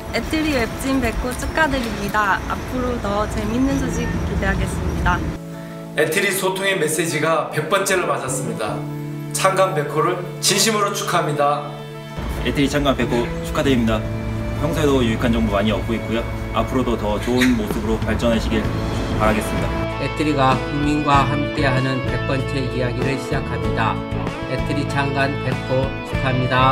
애트리 웹진 100호 축하드립니다. 앞으로 더 재밌는 소식 기대하겠습니다. 애트리 소통의 메시지가 100번째를 맞았습니다. 창간 100호를 진심으로 축하합니다. 애트리 창간 100호 축하드립니다. 평소에도 유익한 정보 많이 얻고 있고요. 앞으로도 더 좋은 모습으로 발전하시길 바라겠습니다. 애트리가 국민과 함께하는 100번째 이야기를 시작합니다. 애트리 창간 100호 축하합니다.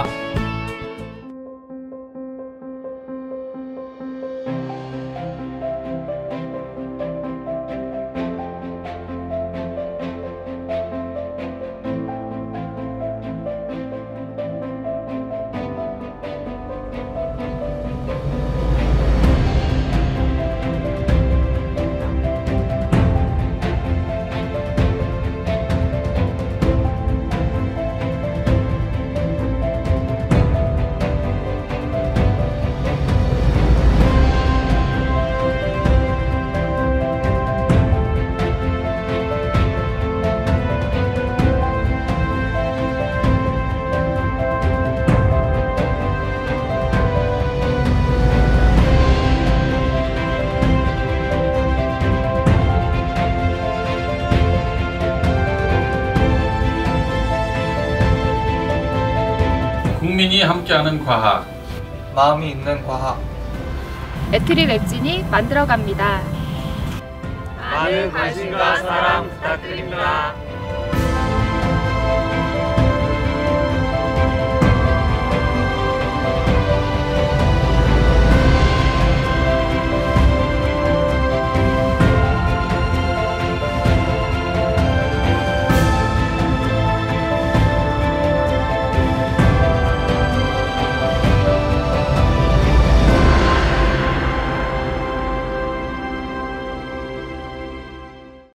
국민이 함께하는 과학, 마음이 있는 과학, 애트리 웹진이 만들어갑니다. 많은 관심과 사랑 부탁드립니다.